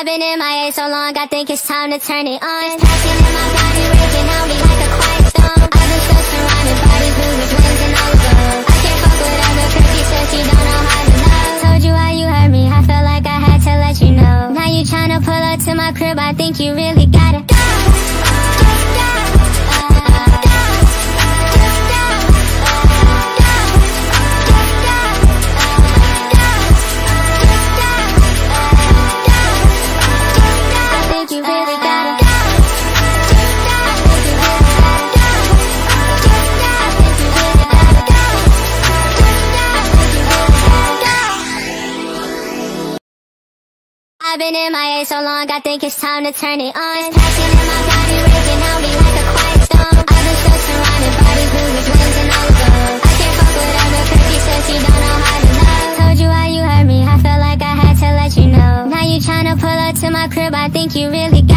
I've been in my A so long, I think it's time to turn it on. This passion in my body raging on me like a quiet storm. I've been so surrounded by these moving twins and all the girls. I can't fuck with her because she said she don't know how to love. Told you how you hurt me, I felt like I had to let you know. Now you tryna pull up to my crib, I think you really gotta go. I've been in my A so long, I think it's time to turn it on. This passion in my body raging on me like a quiet storm. I've been so surrounded by these moving twins and all the girls. I can't fuck with her because she said she don't know how to love. Told you how you hurt me, I felt like I had to let you know. Now you tryna pull up to my crib, I think you really